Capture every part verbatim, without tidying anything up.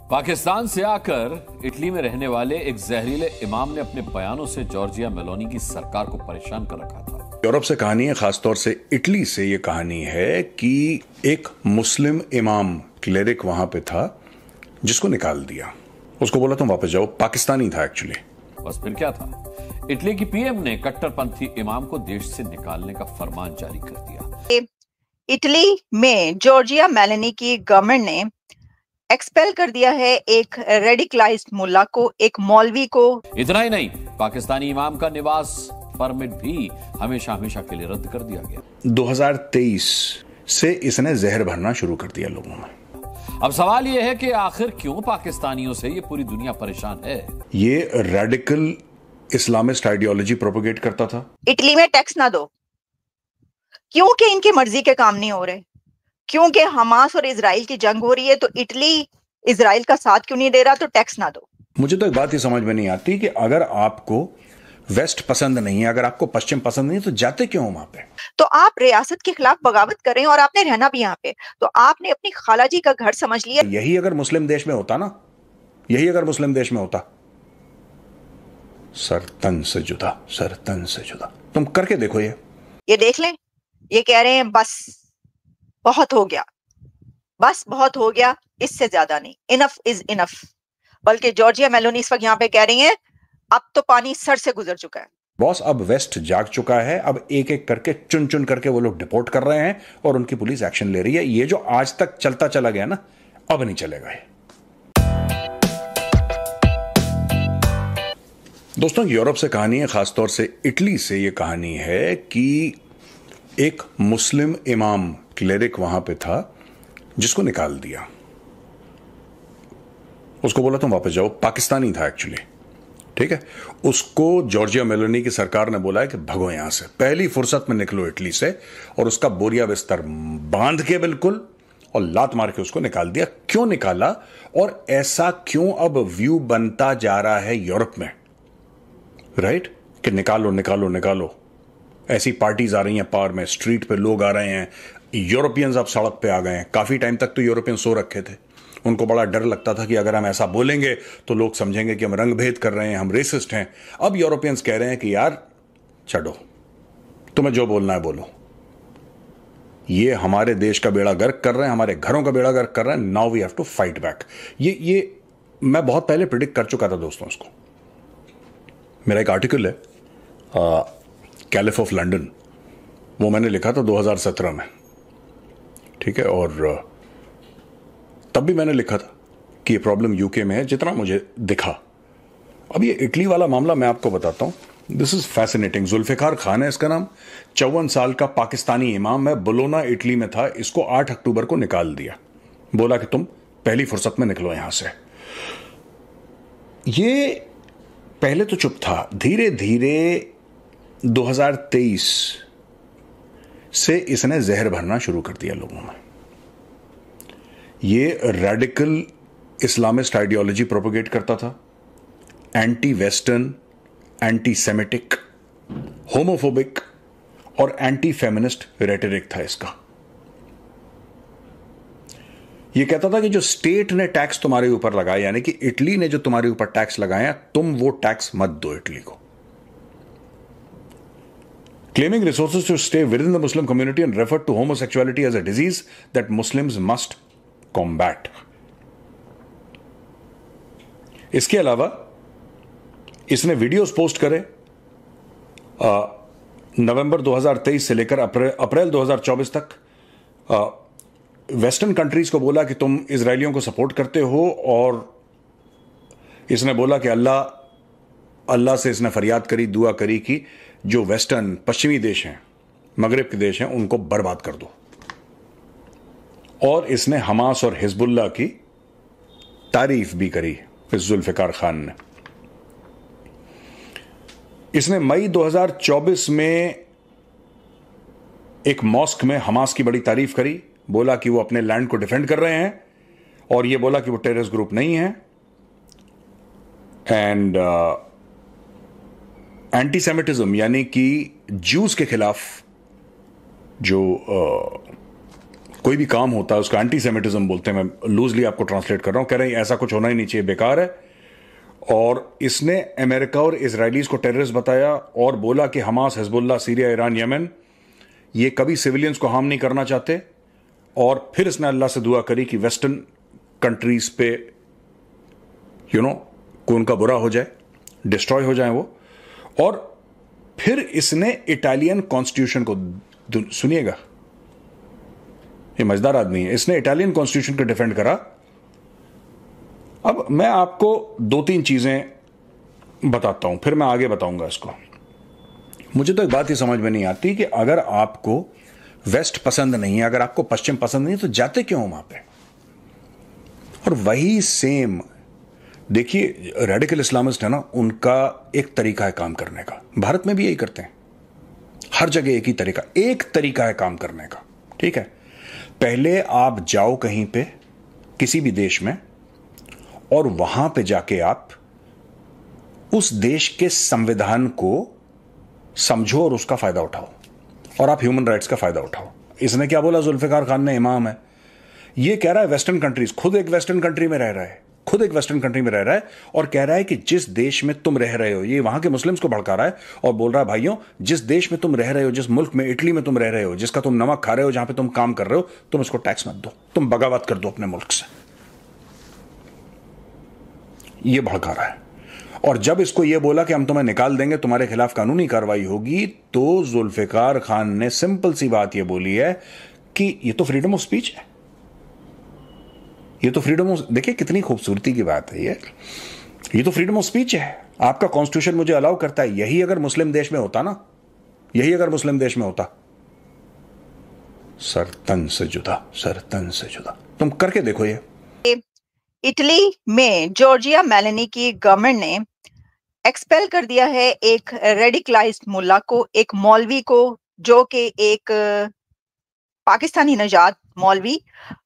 पाकिस्तान से आकर इटली में रहने वाले एक जहरीले इमाम ने अपने बयानों से जॉर्जिया मेलोनी की सरकार को परेशान कर रखा था। यूरोप से कहानी है, खासतौर से इटली से ये कहानी है कि एक मुस्लिम इमाम क्लेरिक वहां पे था जिसको निकाल दिया। उसको बोला तुम वापस जाओ। पाकिस्तानी था एक्चुअली। बस फिर क्या था, इटली की पीएम ने कट्टरपंथी इमाम को देश से निकालने का फरमान जारी कर दिया। इटली में जॉर्जिया मेलोनी की गवर्नमेंट ने एक्सपेल कर दिया है एक रेडिकलाइज्ड मुल्ला को, एक मौलवी को। इतना ही नहीं, पाकिस्तानी इमाम का निवास परमिट भी हमेशा हमेशा के लिए रद्द कर दिया गया। दो हज़ार तेईस से इसने जहर भरना शुरू कर दिया लोगों में। अब सवाल यह है कि आखिर क्यों पाकिस्तानियों से ये पूरी दुनिया परेशान है। ये रेडिकल इस्लामिस्ट आइडियोलॉजी प्रोपोगेट करता था। इटली में टैक्स ना दो, क्योंकि इनकी मर्जी के काम नहीं हो रहे, क्योंकि हमास और इजराइल की जंग हो रही है, तो इटली इजराइल का साथ क्यों नहीं दे रहा, तो टैक्स ना दो। मुझे तो एक बात ही समझ में नहीं आती कि अगर आपको वेस्ट पसंद नहीं है, अगर आपको पश्चिम पसंद नहीं है, तो जाते क्यों वहां पे? तो आप रियासत के खिलाफ बगावत कर रहे हैं और आपने रहना भी यहाँ पे, तो आपने अपनी खाला जी का घर समझ लिया। यही अगर मुस्लिम देश में होता ना, यही अगर मुस्लिम देश में होता, सर तन से जुदा, सर तन से जुदा। तुम करके देखो। ये ये देख लें, ये कह रहे हैं बस बहुत हो गया, बस बहुत हो गया, इससे ज्यादा नहीं, इनफ इज इनफ। बल्कि जॉर्जिया मेलोनी इस वक्त यहाँ पे कह रही हैं अब तो पानी सर से गुजर चुका है। बॉस, अब वेस्ट जाग चुका है। अब एक एक करके चुन चुन करके वो लोग डिपोर्ट कर रहे हैं और उनकी पुलिस एक्शन ले रही है। ये जो आज तक चलता चला गया ना, अब नहीं चलेगा ये। दोस्तों, यूरोप से कहानी है, खासतौर से इटली से ये कहानी है कि एक मुस्लिम इमाम क्लेरिक वहां पे था जिसको निकाल दिया। उसको बोला तुम वापस जाओ। पाकिस्तानी था एक्चुअली, ठीक है। उसको जॉर्जिया मेलोनी की सरकार ने बोला है कि भगो यहां से, पहली फुर्सत में निकलो इटली से, और उसका बोरिया बिस्तर बांध के बिल्कुल और लात मार के उसको निकाल दिया। क्यों निकाला और ऐसा क्यों अब व्यू बनता जा रहा है यूरोप में, राइट, कि निकालो निकालो निकालो। ऐसी पार्टीज आ रही हैं पावर में, स्ट्रीट पे लोग आ रहे हैं, यूरोपियंस अब सड़क पे आ गए हैं। काफी टाइम तक तो यूरोपियन सो रखे थे। उनको बड़ा डर लगता था कि अगर हम ऐसा बोलेंगे तो लोग समझेंगे कि हम रंग भेद कर रहे हैं, हम रेसिस्ट हैं। अब यूरोपियंस कह रहे हैं कि यार छोड़ो, तुम्हें जो बोलना है बोलो। ये हमारे देश का बेड़ा गर्क कर रहे हैं, हमारे घरों का बेड़ा गर्क कर रहे हैं। Now we have to fight back. ये ये मैं बहुत पहले प्रिडिक्ट कर चुका था दोस्तों उसको। मेरा एक आर्टिकल है कैलिफ ऑफ लंदन, वो मैंने लिखा था दो हज़ार सत्रह में, ठीक है। और तब भी मैंने लिखा था कि ये प्रॉब्लम यूके में है, जितना मुझे दिखा। अब ये इटली वाला मामला मैं आपको बताता हूं। This is fascinating. Zulfiqar Khan है इसका नाम, चौवन साल का पाकिस्तानी इमाम है, बोलोना इटली में था। इसको आठ अक्टूबर को निकाल दिया, बोला कि तुम पहली फुर्सत में निकलो यहां से। ये पहले तो चुप था, धीरे धीरे दो हज़ार तेईस से इसने जहर भरना शुरू कर दिया लोगों में। ये रेडिकल इस्लामिस्ट आइडियोलॉजी प्रोपोगेट करता था। Anti western, anti semitic, homophobic और एंटी फेमिनिस्ट रेटरिक था इसका। ये कहता था कि जो स्टेट ने टैक्स तुम्हारे ऊपर लगाया, यानी कि इटली ने जो तुम्हारे ऊपर टैक्स लगाया, तुम वो टैक्स मत दो इटली को। Claiming resources to stay within the Muslim community and referred to homosexuality as a disease that Muslims must combat. इसके अलावा इसने वीडियोस पोस्ट करे नवंबर दो हज़ार तेईस से लेकर अप्रैल अप्रैल दो हज़ार चौबीस तक। वेस्टर्न कंट्रीज को बोला कि तुम इजरायलियों को सपोर्ट करते हो, और इसने बोला कि अल्लाह अल्लाह से इसने फरियाद करी, दुआ करी कि जो वेस्टर्न पश्चिमी देश हैं, मगरिब के देश हैं, उनको बर्बाद कर दो। और इसने हमास और हिजबुल्लाह की तारीफ भी करी इस जुल्फिकार खान ने। इसने मई दो हज़ार चौबीस में एक मॉस्क में हमास की बड़ी तारीफ करी, बोला कि वो अपने लैंड को डिफेंड कर रहे हैं, और ये बोला कि वो टेररिस्ट ग्रुप नहीं है। एंड एंटी सेमिटिज्म, यानी कि ज्यूज के खिलाफ जो कोई भी काम होता है उसका एंटी सेमिटिज्म बोलते हैं, मैं लूजली आपको ट्रांसलेट कर रहा हूं, कह रहे हैं ऐसा कुछ होना ही नहीं चाहिए, बेकार है। और इसने अमेरिका और इजरायलीज को टेररिस्ट बताया और बोला कि Hamas, Hezbollah, Syria, Iran, Yemen ये कभी सिविलियंस को हार्म नहीं करना चाहते। और फिर इसने अल्लाह से दुआ करी कि वेस्टर्न कंट्रीज पे यू नो को उनका बुरा हो जाए, डिस्ट्रॉय हो जाए वो। और फिर इसने इटालियन कॉन्स्टिट्यूशन को, सुनिएगा ये मजेदार आदमी है, इसने इटालियन कॉन्स्टिट्यूशन को डिफेंड करा। अब मैं आपको दो तीन चीजें बताता हूं, फिर मैं आगे बताऊंगा इसको। मुझे तो एक बात ही समझ में नहीं आती कि अगर आपको वेस्ट पसंद नहीं है, अगर आपको पश्चिम पसंद नहीं है, तो जाते क्यों वहां पे? और वही सेम देखिए, रेडिकल इस्लामिस्ट है ना, उनका एक तरीका है काम करने का। भारत में भी यही करते हैं, हर जगह एक ही तरीका, एक तरीका है काम करने का, ठीक है। पहले आप जाओ कहीं पे, किसी भी देश में, और वहां पे जाके आप उस देश के संविधान को समझो और उसका फायदा उठाओ, और आप ह्यूमन राइट्स का फायदा उठाओ। इसने क्या बोला? जुल्फिकार खान ने, इमाम है, ये कह रहा है वेस्टर्न कंट्रीज, खुद एक वेस्टर्न कंट्री में रह रहा है, खुद एक वेस्टर्न कंट्री में रह रहा है, और कह रहा है कि जिस देश में तुम रह रहे हो, ये वहां के मुस्लिम्स को भड़का रहा है और बोल रहा है भाइयों, जिस देश में तुम रह रहे हो, जिस मुल्क में, इटली में तुम रह रहे हो, जिसका तुम नमक खा रहे हो, जहां पे तुम काम कर रहे हो, तुम इसको टैक्स मत दो, तुम बगावत कर दो अपने मुल्क से। ये भड़का रहा है। और जब इसको यह बोला कि हम तुम्हें निकाल देंगे, तुम्हारे खिलाफ कानूनी कार्रवाई होगी, तो जुल्फिकार खान ने सिंपल सी बात यह बोली है कि ये तो फ्रीडम ऑफ स्पीच है, ये तो फ्रीडम ऑफ, देखिए कितनी खूबसूरती की बात है ये ये तो फ्रीडम ऑफ स्पीच है। आपका कॉन्स्टिट्यूशन मुझे अलाउ करता है। यही अगर मुस्लिम देश में होता ना, यही अगर मुस्लिम देश में होता, सर तन से जुदा, सर तन से जुदा। तुम करके देखो। ये इटली में जॉर्जिया मेलोनी की गवर्नमेंट ने एक्सपेल कर दिया है एक रेडिकलाइज्ड मुल्ला को, एक मौलवी को, जो कि एक पाकिस्तानी नजात मौलवी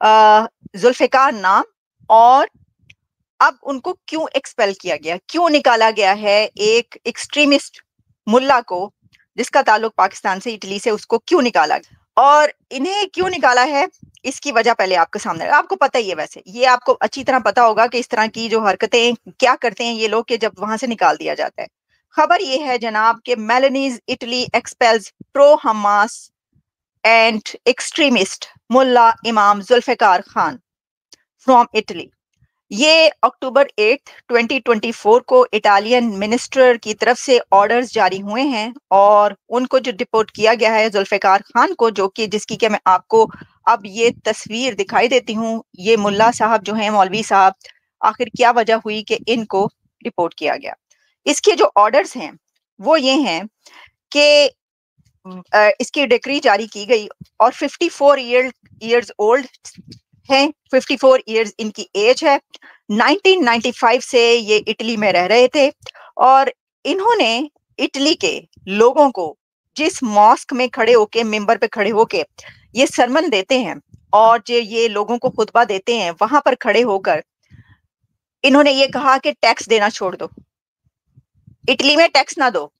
जुल्फिकार नाम। और अब उनको क्यों एक्सपेल किया गया, क्यों निकाला गया है एक एक्सट्रीमिस्ट मुल्ला को जिसका ताल्लुक पाकिस्तान से, इटली से, उसको क्यों निकाला गया? और इन्हें क्यों निकाला है, इसकी वजह पहले आपके सामने, आपको पता ही है, वैसे ये आपको अच्छी तरह पता होगा कि इस तरह की जो हरकतें क्या करते हैं ये लोग कि जब वहां से निकाल दिया जाता है। खबर ये है जनाब कि Meloni's Italy expels pro Hamas and extremist मुल्ला इमाम जुल्फिकार खान फ्रॉम इटली। ये अक्टूबर आठ, दो हज़ार चौबीस को इटालियन मिनिस्टर की तरफ से ऑर्डर्स जारी हुए हैं और उनको जो डिपोर्ट किया गया है जुल्फिकार खान को, जो कि जिसकी कि मैं आपको अब ये तस्वीर दिखाई देती हूँ। ये मुल्ला साहब जो हैं, मौलवी साहब, आखिर क्या वजह हुई कि इनको डिपोर्ट किया गया? इसके जो ऑर्डर्स हैं वो ये हैं कि इसकी डिक्री जारी की गई और चौवन ईयर इयर्स ओल्ड हैं, चौवन इयर्स इनकी एज है। उन्नीस सौ पचानवे से ये इटली में रह रहे थे और इन्होंने इटली के लोगों को जिस मॉस्क में खड़े होके, मिंबर पे खड़े होके ये सरमन देते हैं और जो ये लोगों को खुतबा देते हैं, वहां पर खड़े होकर इन्होंने ये कहा कि टैक्स देना छोड़ दो, इटली में टैक्स ना दो,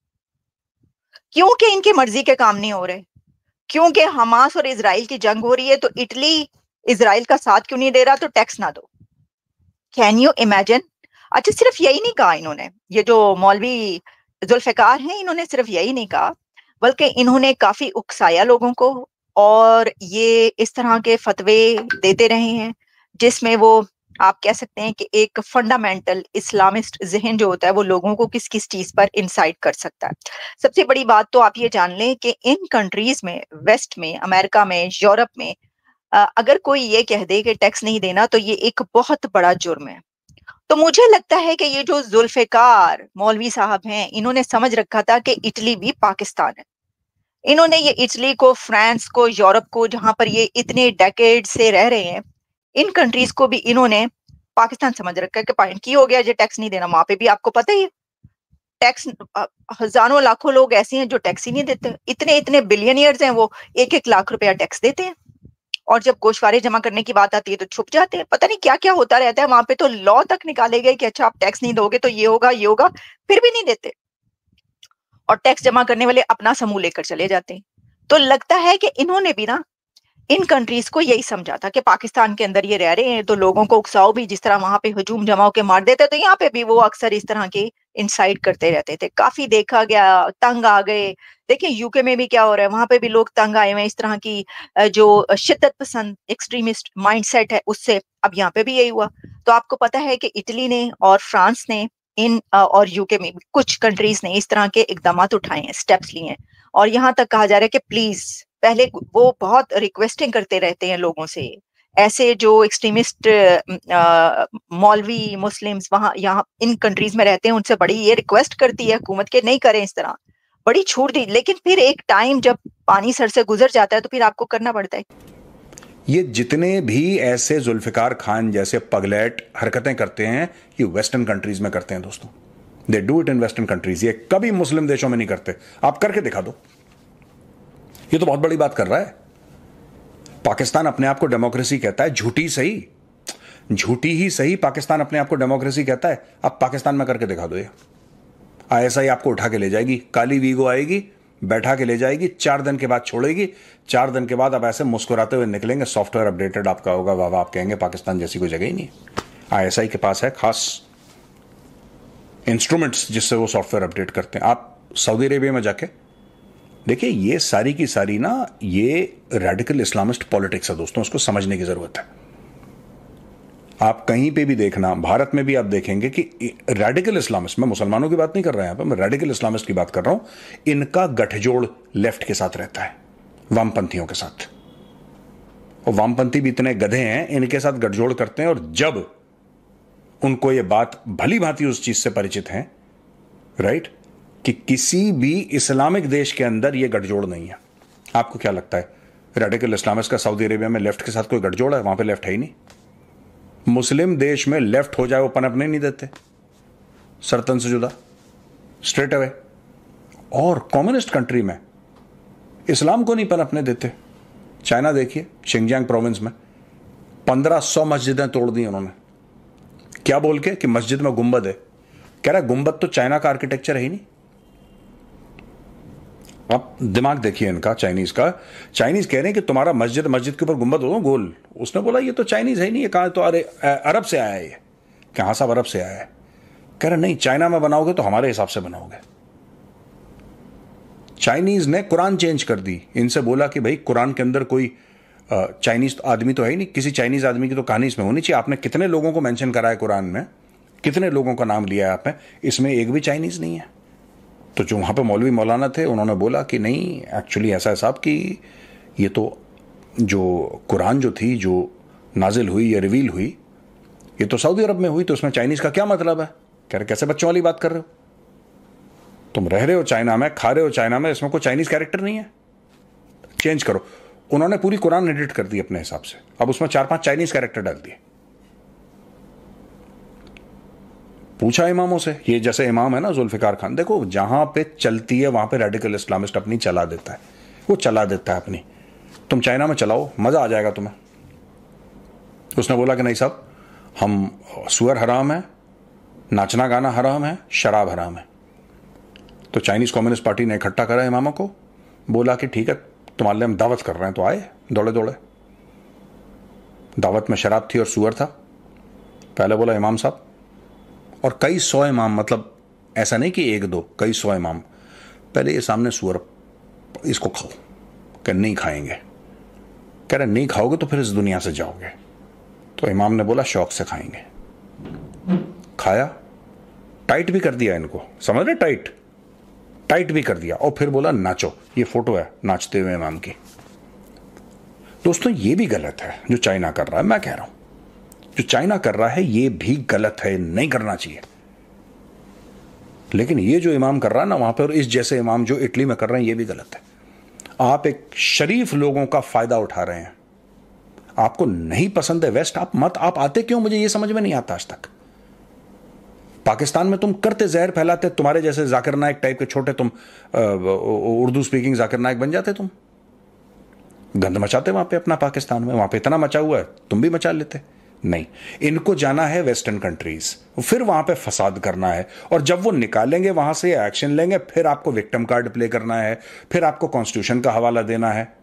क्योंकि इनकी मर्जी के काम नहीं हो रहे, क्योंकि हमास और इजराइल की जंग हो रही है, तो इटली इजराइल का साथ क्यों नहीं दे रहा, तो टैक्स ना दो। Can you imagine? अच्छा, सिर्फ यही नहीं कहा इन्होंने, ये जो मौलवी जुल्फिकार हैं, इन्होंने सिर्फ यही नहीं कहा, बल्कि इन्होंने काफी उकसाया लोगों को और ये इस तरह के फतवे देते रहे हैं जिसमें वो, आप कह सकते हैं कि एक फंडामेंटल इस्लामिस्ट जहन जो होता है वो लोगों को किस किस चीज पर इंसाइट कर सकता है। सबसे बड़ी बात तो आप ये जान लें कि इन कंट्रीज में, वेस्ट में, अमेरिका में, यूरोप में, अगर कोई ये कह दे कि टैक्स नहीं देना तो ये एक बहुत बड़ा जुर्म है। तो मुझे लगता है कि ये जो जुल्फिकार मौलवी साहब हैं, इन्होंने समझ रखा था कि इटली भी पाकिस्तान है। इन्होंने ये इटली को, फ्रांस को, यूरोप को, जहां पर ये इतने डेकेड से रह रहे हैं, इन कंट्रीज को भी इन्होंने पाकिस्तान समझ रखा है कि पॉइंट की हो गया, जो टैक्स नहीं देना। वहां पे भी आपको पता ही है, टैक्स, हजारों लाखों लोग ऐसे हैं जो टैक्स ही नहीं देते। इतने इतने बिलियनियर्स हैं, वो एक एक लाख रुपया टैक्स देते हैं और जब गोशवारे जमा करने की बात आती है तो छुप जाते हैं। पता नहीं क्या क्या होता रहता है वहां पे। तो लॉ तक निकाले गए कि अच्छा आप टैक्स नहीं दोगे तो ये होगा, ये होगा, फिर भी नहीं देते और टैक्स जमा करने वाले अपना समूह लेकर चले जाते हैं। तो लगता है कि इन्होंने भी ना इन कंट्रीज को यही समझा था कि पाकिस्तान के अंदर ये रह रहे हैं तो लोगों को उकसाओ भी, जिस तरह वहां पे हजूम जमाओ के मार देते तो यहाँ पे भी वो अक्सर इस तरह के इंसाइट करते रहते थे। काफी देखा गया, तंग आ गए। देखिए यूके में भी क्या हो रहा है, वहां पे भी लोग तंग आए हुए हैं इस तरह की जो शिद्दत पसंद एक्सट्रीमिस्ट माइंडसेट है उससे। अब यहाँ पे भी यही हुआ। तो आपको पता है कि इटली ने और फ्रांस ने इन और यूके में कुछ कंट्रीज ने इस तरह के इकदाम उठाए हैं, स्टेप्स लिए हैं, और यहाँ तक कहा जा रहा है कि प्लीज, पहले वो बहुत रिक्वेस्टिंग करते रहते हैं लोगों से, ऐसे जो एक्सट्रीमिस्ट मौलवी मुस्लिम्स वहां यहाँ इन कंट्रीज में रहते हैं उनसे बड़ी ये रिक्वेस्ट करती है हुकूमत के नहीं करें इस तरह, बड़ी छूट दी। लेकिन फिर एक टाइम जब पानी सर से गुजर जाता है तो फिर आपको करना पड़ता है। ये जितने भी ऐसे जुल्फिकार खान जैसे पगलेट हरकतें करते हैं ये वेस्टर्न कंट्रीज में करते हैं दोस्तों। They do it in western countries. ये कभी मुस्लिम देशों में नहीं करते। आप करके दिखा दो। ये तो बहुत बड़ी बात कर रहा है। पाकिस्तान अपने आप को डेमोक्रेसी कहता है, झूठी सही, झूठी ही सही, पाकिस्तान अपने आप को डेमोक्रेसी कहता है। आप पाकिस्तान में करके दिखा दो। ये आईएसआई आपको उठा के ले जाएगी, काली वीगो आएगी, बैठा के ले जाएगी, चार दिन के बाद छोड़ेगी। चार दिन के बाद आप ऐसे मुस्कुराते हुए निकलेंगे, सॉफ्टवेयर अपडेटेड आपका होगा, वाह वाह, आप कहेंगे पाकिस्तान जैसी कोई जगह ही नहीं। आईएसआई के पास है खास इंस्ट्रूमेंट्स जिससे वो सॉफ्टवेयर अपडेट करते हैं। आप सऊदी अरेबिया में जाके देखिए, ये सारी की सारी ना ये रेडिकल इस्लामिस्ट पॉलिटिक्स है दोस्तों, उसको समझने की जरूरत है। आप कहीं पे भी देखना, भारत में भी आप देखेंगे कि रेडिकल इस्लामिस्ट, मैं मुसलमानों की बात नहीं कर रहा यहां पर, मैं रेडिकल इस्लामिस्ट की बात कर रहा हूं। इनका गठजोड़ लेफ्ट के साथ रहता है, वामपंथियों के साथ। और वामपंथी भी इतने गधे हैं, इनके साथ गठजोड़ करते हैं। और जब उनको ये बात भली भांति उस चीज से परिचित हैं, राइट, कि किसी भी इस्लामिक देश के अंदर ये गठजोड़ नहीं है। आपको क्या लगता है रेडिकल इस्लामिस्ट का सऊदी अरेबिया में लेफ्ट के साथ कोई गठजोड़ है? वहां पे लेफ्ट है ही नहीं। मुस्लिम देश में लेफ्ट हो जाए वो पनपने नहीं देते, सरतन से जुदा, स्ट्रेट अवे। और कम्युनिस्ट कंट्री में इस्लाम को नहीं पनपने देते। चाइना देखिए, शिंगजियांग प्रोविंस में पंद्रह सौ मस्जिदें तोड़ दी उन्होंने। क्या बोल के कि मस्जिद में गुंबद है। कह रहा गुंबद तो चाइना का आर्किटेक्चर है ही नहीं। आप दिमाग देखिए इनका, चाइनीज का। चाइनीज कह रहे हैं कि तुम्हारा मस्जिद मस्जिद के ऊपर गुंबद हो गोल। उसने बोला ये तो चाइनीज है ही नहीं, ये कहा तो अरे अरब से आया है। ये कहां साहब अरब से आया है? कह रहे नहीं, चाइना में बनाओगे तो हमारे हिसाब से बनाओगे। चाइनीज ने कुरान चेंज कर दी। इनसे बोला कि भाई कुरान के अंदर कोई चाइनीज आदमी तो है ही नहीं, किसी चाइनीज आदमी की तो कहानी इसमें होनी चाहिए। आपने कितने लोगों को मेंशन करा है कुरान में, कितने लोगों का नाम लिया है आपने, इसमें एक भी चाइनीज नहीं है। तो जो वहाँ पे मौलवी मौलाना थे उन्होंने बोला कि नहीं, एक्चुअली ऐसा है साहब कि ये तो जो कुरान जो थी, जो नाजिल हुई या रिवील हुई, ये तो सऊदी अरब में हुई, तो उसमें चाइनीज़ का क्या मतलब है? कह रहे कैसे बच्चों वाली बात कर रहे हो? तुम रह रहे हो चाइना में, खा रहे हो चाइना में, इसमें कोई चाइनीज़ कैरेक्टर नहीं है, चेंज करो। उन्होंने पूरी कुरान एडिट कर दी अपने हिसाब से, अब उसमें चार पांच चाइनीज़ कैरेक्टर डाल दिए। पूछा इमामों से, ये जैसे इमाम है ना जुल्फिकार खान, देखो जहां पे चलती है वहां पे रेडिकल इस्लामिस्ट अपनी चला देता है, वो चला देता है अपनी। तुम चाइना में चलाओ, मजा आ जाएगा तुम्हें। उसने बोला कि नहीं साहब, हम सुअर हराम है, नाचना गाना हराम है, शराब हराम है। तो चाइनीज कम्युनिस्ट पार्टी ने इकट्ठा करा इमामों को, बोला कि ठीक है तुम्हारे लिए हम दावत कर रहे हैं। तो आए दौड़े दौड़े। दावत में शराब थी और सुअर था। पहले बोला इमाम साहब, और कई सौ इमाम, मतलब ऐसा नहीं कि एक दो, कई सौ इमाम, पहले ये सामने सुअर, इसको खाओ। कह नहीं खाएंगे। कह रहे नहीं खाओगे तो फिर इस दुनिया से जाओगे। तो इमाम ने बोला शौक से खाएंगे। खाया, टाइट भी कर दिया इनको, समझ रहे, टाइट टाइट भी कर दिया। और फिर बोला नाचो। ये फोटो है नाचते हुए इमाम की। दोस्तों ये भी गलत है जो चाइना कर रहा है। मैं कह रहा हूं जो चाइना कर रहा है ये भी गलत है, नहीं करना चाहिए। लेकिन ये जो इमाम कर रहा है ना वहां पर, और इस जैसे इमाम जो इटली में कर रहे हैं, ये भी गलत है। आप एक शरीफ लोगों का फायदा उठा रहे हैं। आपको नहीं पसंद है वेस्ट, आप मत, आप आते क्यों, मुझे ये समझ में नहीं आता आज तक। पाकिस्तान में तुम करते जहर फैलाते, तुम्हारे जैसे जाकिर नाइक टाइप के छोटे, तुम उर्दू स्पीकिंग जाकिर नाइक बन जाते, तुम गंद मचाते वहां पे अपना पाकिस्तान में। वहां पे इतना मचा हुआ है, तुम भी मचा लेते। नहीं, इनको जाना है वेस्टर्न कंट्रीज, फिर वहां पे फसाद करना है। और जब वो निकालेंगे वहां से, एक्शन लेंगे, फिर आपको विक्टिम कार्ड प्ले करना है, फिर आपको कॉन्स्टिट्यूशन का हवाला देना है।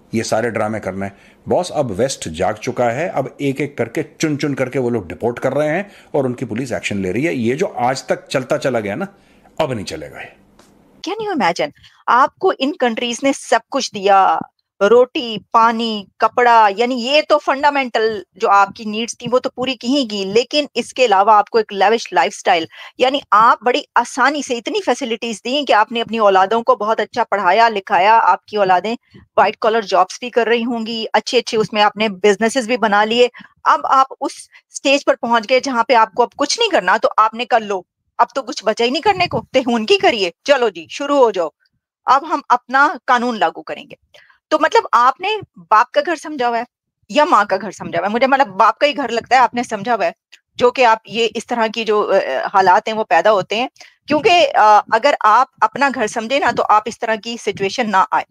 ये सारे ड्रामे करना है बॉस। अब वेस्ट जाग चुका है, अब एक एक करके चुन चुन करके वो लोग डिपोर्ट कर रहे हैं और उनकी पुलिस एक्शन ले रही है। ये जो आज तक चलता चला गया ना, अब नहीं चलेगा ये। कैन यू इमेजिन, आपको इन कंट्रीज ने सब कुछ दिया, रोटी, पानी, कपड़ा, यानी ये तो फंडामेंटल जो आपकी नीड्स थी वो तो पूरी की ही की, लेकिन इसके अलावा आपको एक लेविश लाइफस्टाइल, यानी आप बड़ी आसानी से इतनी फैसिलिटीज दी कि आपने अपनी औलादों को बहुत अच्छा पढ़ाया लिखाया, आपकी औलादें व्हाइट कॉलर जॉब्स भी कर रही होंगी, अच्छे अच्छे उसमें आपने बिजनेसेस भी बना लिए। अब आप उस स्टेज पर पहुंच गए जहां पे आपको अब कुछ नहीं करना, तो आपने कर लो, अब तो कुछ बचा ही नहीं करने को, ते उनकी करिए, चलो जी शुरू हो जाओ, अब हम अपना कानून लागू करेंगे। तो मतलब आपने बाप का घर समझा हुआ है या माँ का घर समझा हुआ है? मुझे मतलब बाप का ही घर लगता है आपने समझा हुआ है, जो कि आप ये इस तरह की जो हालात हैं वो पैदा होते हैं, क्योंकि अगर आप अपना घर समझे ना तो आप इस तरह की सिचुएशन ना आए।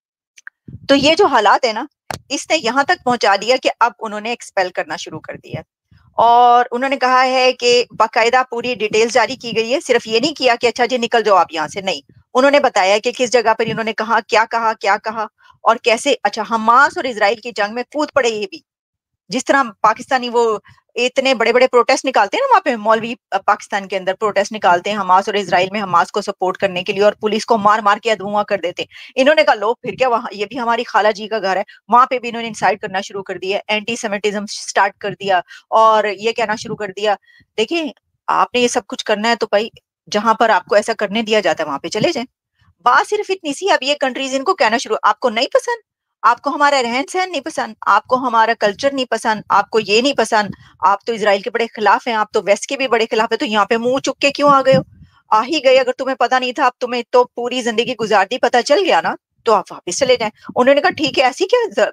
तो ये जो हालात है ना, इसने यहां तक पहुंचा दिया कि अब उन्होंने एक्सपेल करना शुरू कर दिया और उन्होंने कहा है कि बाकायदा पूरी डिटेल्स जारी की गई है। सिर्फ ये नहीं किया कि अच्छा जी निकल जाओ आप यहाँ से, नहीं, उन्होंने बताया कि किस जगह पर इन्होंने कहा, क्या कहा क्या कहा और कैसे। अच्छा, हमास और इजराइल की जंग में कूद पड़े ये भी, जिस तरह पाकिस्तानी वो इतने बड़े बड़े प्रोटेस्ट निकालते हैं ना, वहां पे मौलवी पाकिस्तान के अंदर प्रोटेस्ट निकालते हैं हमास और इजराइल में, हमास को सपोर्ट करने के लिए, और पुलिस को मार मार के धुआं कर देते हैं। इन्होंने कहा लो फिर क्या, वहां ये भी हमारी खाला जी का घर है, वहां पे भी इन्होंने इंसाइट करना शुरू कर दिया, एंटी सेमिटिज्म स्टार्ट कर दिया और ये कहना शुरू कर दिया, देखिए आपने ये सब कुछ करना है तो भाई जहां पर आपको ऐसा करने दिया जाता है वहां पे चले जाए। बात सिर्फ इतनी सी, अब ये कंट्रीज इनको कहना शुरू, आपको नहीं पसंद, आपको हमारा रहन सहन नहीं पसंद, आपको हमारा कल्चर नहीं पसंद, आपको ये नहीं पसंद, आप तो इजराइल के बड़े खिलाफ हैं, आप तो वेस्ट के भी बड़े खिलाफ है, तो यहाँ पे मुंह चुक के क्यों आ गए हो? आ ही गए, अगर तुम्हें पता नहीं था, अब तुम्हें तो पूरी जिंदगी गुजार दी, पता चल गया ना, तो आप वापिस चले जाए। उन्होंने कहा ठीक है, ऐसी क्या,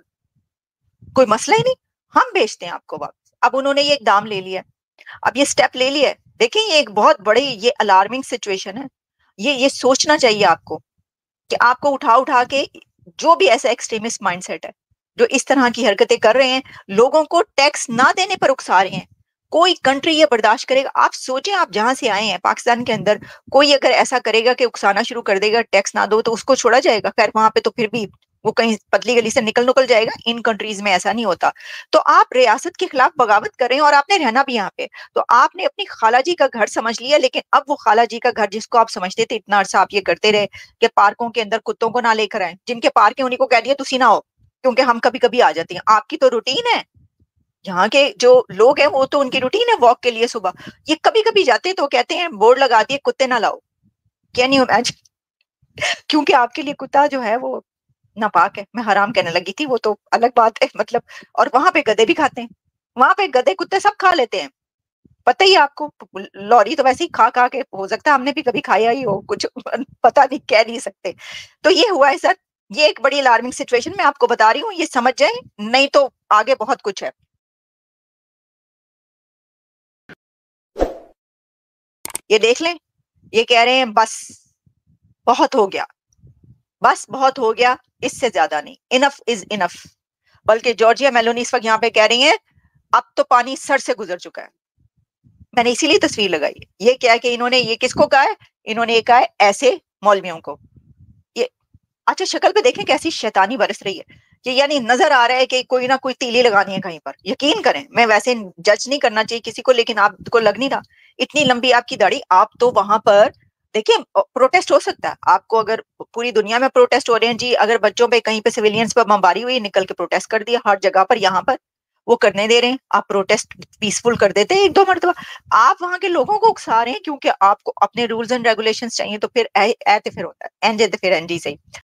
कोई मसला ही नहीं, हम भेजते हैं आपको वापस। अब उन्होंने ये दाम ले लिया, अब ये स्टेप ले लिया। देखिए ये एक बहुत बड़ी ये अलार्मिंग सिचुएशन है। ये ये सोचना चाहिए आपको कि आपको उठा उठा के जो भी ऐसा एक्सट्रीमिस्ट माइंडसेट है जो इस तरह की हरकतें कर रहे हैं, लोगों को टैक्स ना देने पर उकसा रहे हैं, कोई कंट्री ये बर्दाश्त करेगा? आप सोचें, आप जहां से आए हैं पाकिस्तान के अंदर, कोई अगर ऐसा करेगा कि उकसाना शुरू कर देगा टैक्स ना दो, तो उसको छोड़ा जाएगा? खैर वहां पे तो फिर भी वो कहीं पतली गली से निकल निकल जाएगा, इन कंट्रीज में ऐसा नहीं होता। तो आप रियासत के खिलाफ बगावत कर रहे हैं और आपने रहना भी यहाँ पे, तो आपने अपनी खाला जी का घर समझ लिया, लेकिन अब वो खाला जी का घर जिसको आप समझते थे, इतना अरसा आप ये करते रहे कि पार्कों के अंदर कुत्तों को ना लेकर आए, जिनके पार्क है उन्हीं को कह दिया तुसी ना हो, क्योंकि हम कभी कभी आ जाते हैं। आपकी तो रूटीन है, यहाँ के जो लोग हैं वो तो उनकी रूटीन है वॉक के लिए सुबह, ये कभी कभी जाते तो कहते हैं बोर्ड लगा दिए कुत्ते ना लाओ। Can you imagine? क्योंकि आपके लिए कुत्ता जो है वो नापाक है, मैं हराम कहने लगी थी, वो तो अलग बात है मतलब। और वहां पे गधे भी खाते हैं, वहां पे गधे कुत्ते सब खा लेते हैं, पता ही आपको। लॉरी तो वैसे ही खा खा के, हो सकता है हमने भी कभी खाया ही हो, कुछ पता नहीं, कह नहीं सकते। तो ये हुआ है सर, ये एक बड़ी अलार्मिंग सिचुएशन मैं आपको बता रही हूँ, ये समझ जाए, नहीं तो आगे बहुत कुछ है। ये देख लें, ये कह रहे हैं बस बहुत हो गया, बस बहुत हो गया, इससे ज्यादा नहीं, इनफ इज इनफ। बल्कि जॉर्जिया मेलोनी इस वक्त यहाँ पे कह रही है अब तो पानी सर से गुजर चुका है। मैंने इसीलिए तस्वीर लगाई। ये क्या है कि इन्होंने ये किसको कहा है? इन्होंने ये कहा है ऐसे मौलवियों को। ये अच्छा, शक्ल पे देखें कैसी शैतानी बरस रही है, कि यानी नजर आ रहा है कि कोई ना कोई तीली लगानी है कहीं पर। यकीन करें, मैं वैसे जज नहीं करना चाहिए किसी को, लेकिन आपको लग नहीं रहा, इतनी लंबी आपकी दाढ़ी, आप तो वहां पर देखिए प्रोटेस्ट हो सकता है आपको, अगर पूरी दुनिया में प्रोटेस्ट हो रहे हैं जी, अगर बच्चों पे कहीं पे सिविलियंस पर बमबारी हुई, निकल के प्रोटेस्ट कर दिया हर जगह पर, यहाँ पर वो करने दे रहे हैं, आप प्रोटेस्ट पीसफुल कर देते हैं एक दो मरतबा। आप वहां के लोगों को उकसा रहे हैं क्योंकि आपको अपने रूल्स एंड रेगुलेशंस चाहिए, तो फिर ऐ तो फिर होता है एनजे तो फिर एनजी से।